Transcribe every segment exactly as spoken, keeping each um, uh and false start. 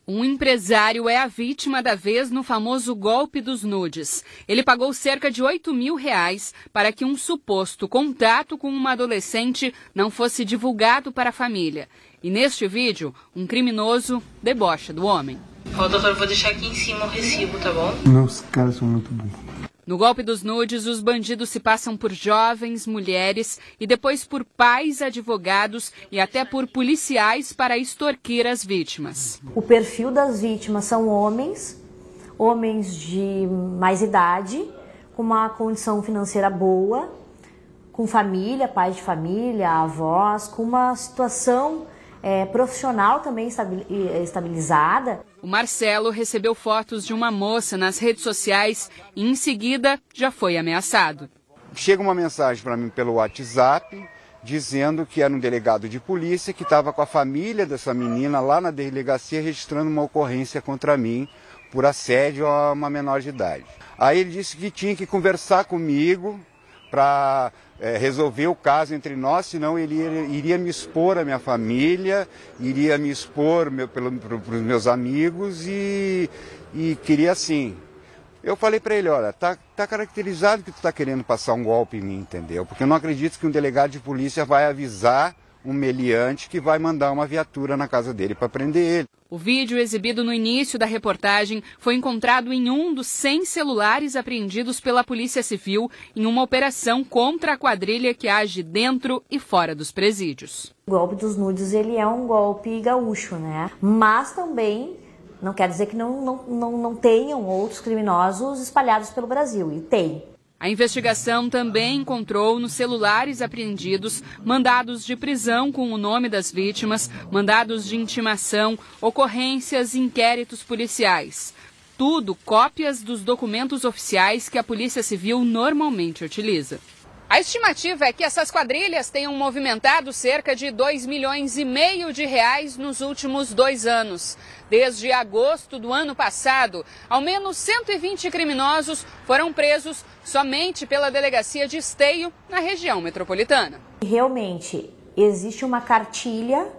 Um empresário é a vítima da vez no famoso golpe dos nudes. Ele pagou cerca de oito mil reais para que um suposto contato com uma adolescente não fosse divulgado para a família. E neste vídeo, um criminoso debocha do homem. Ó, doutor, vou deixar aqui em cima o recibo, tá bom? Não, os caras são muito burros. No golpe dos nudes, os bandidos se passam por jovens, mulheres e depois por pais, advogados e até por policiais para extorquir as vítimas. O perfil das vítimas são homens, homens de mais idade, com uma condição financeira boa, com família, pais de família, avós, com uma situação é, profissional também estabilizada. O Marcelo recebeu fotos de uma moça nas redes sociais e, em seguida, já foi ameaçado. Chega uma mensagem para mim pelo WhatsApp dizendo que era um delegado de polícia que estava com a família dessa menina lá na delegacia registrando uma ocorrência contra mim por assédio a uma menor de idade. Aí ele disse que tinha que conversar comigo para é, resolver o caso entre nós, senão ele iria, iria me expor à minha família, iria me expor meu, para os meus amigos e, e queria assim. Eu falei para ele, olha, tá, tá caracterizado que tu tá querendo passar um golpe em mim, entendeu? Porque eu não acredito que um delegado de polícia vai avisar um meliante que vai mandar uma viatura na casa dele para prender ele. O vídeo exibido no início da reportagem foi encontrado em um dos cem celulares apreendidos pela Polícia Civil em uma operação contra a quadrilha que age dentro e fora dos presídios. O golpe dos nudes ele é um golpe gaúcho, né? Mas também não quer dizer que não, não, não, não tenham outros criminosos espalhados pelo Brasil, e tem. A investigação também encontrou nos celulares apreendidos mandados de prisão com o nome das vítimas, mandados de intimação, ocorrências e inquéritos policiais. Tudo cópias dos documentos oficiais que a Polícia Civil normalmente utiliza. A estimativa é que essas quadrilhas tenham movimentado cerca de dois milhões e meio de reais nos últimos dois anos. Desde agosto do ano passado, ao menos cento e vinte criminosos foram presos somente pela delegacia de Esteio, na região metropolitana. Realmente existe uma cartilha,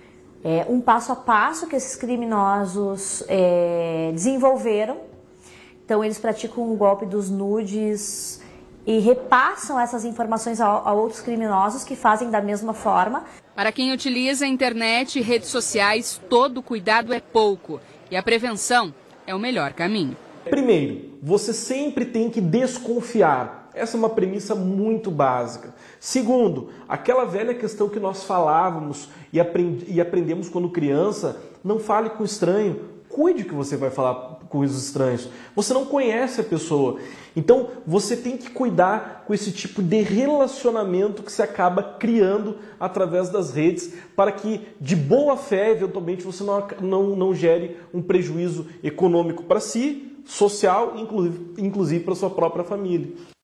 é, um passo a passo que esses criminosos é, desenvolveram. Então eles praticam o golpe dos nudes e repassam essas informações a, a outros criminosos que fazem da mesma forma. Para quem utiliza a internet e redes sociais, todo cuidado é pouco e a prevenção é o melhor caminho. Primeiro, você sempre tem que desconfiar. Essa é uma premissa muito básica. Segundo, aquela velha questão que nós falávamos e, aprend e aprendemos quando criança, não fale com estranho. Cuide que você vai falar com os estranhos. Você não conhece a pessoa. Então, você tem que cuidar com esse tipo de relacionamento que se acaba criando através das redes para que, de boa fé, eventualmente, você não, não, não gere um prejuízo econômico para si, social, inclusive, inclusive para sua própria família.